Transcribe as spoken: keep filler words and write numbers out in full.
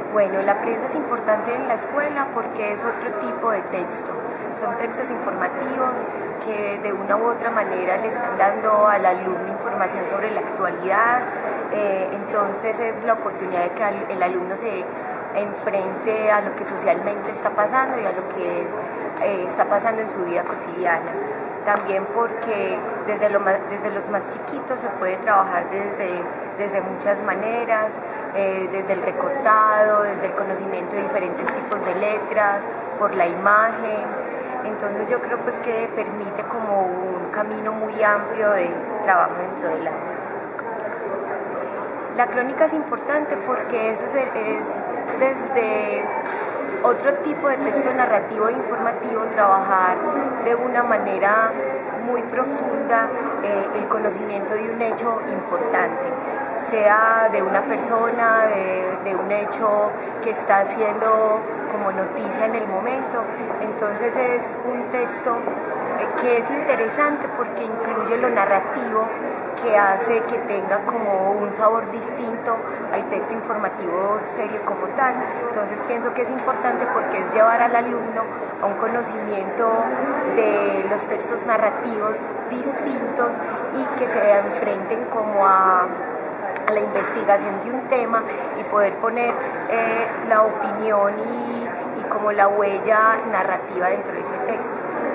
Bueno, la prensa es importante en la escuela porque es otro tipo de texto. Son textos informativos que de una u otra manera le están dando al alumno información sobre la actualidad. Eh, entonces es la oportunidad de que el alumno se enfrente a lo que socialmente está pasando y a lo que eh, está pasando en su vida cotidiana. También porque desde, lo más, desde los más chiquitos se puede trabajar desde, desde muchas maneras, eh, desde el recortado, desde el conocimiento de diferentes tipos de letras, por la imagen. Entonces yo creo pues que permite como un camino muy amplio de trabajo dentro del aula. La crónica es importante porque es, es desde otro tipo de texto narrativo e informativo trabajar de una manera muy profunda eh, el conocimiento de un hecho importante, sea de una persona, de, de un hecho que está siendo como noticia en el momento. Entonces es un texto eh, que es interesante porque incluye lo narrativo, que hace que tenga como un sabor distinto al texto informativo serio como tal. Entonces pienso que es importante porque es llevar al alumno a un conocimiento de los textos narrativos distintos y que se enfrenten como a, a la investigación de un tema y poder poner eh, la opinión y, y como la huella narrativa dentro de ese texto.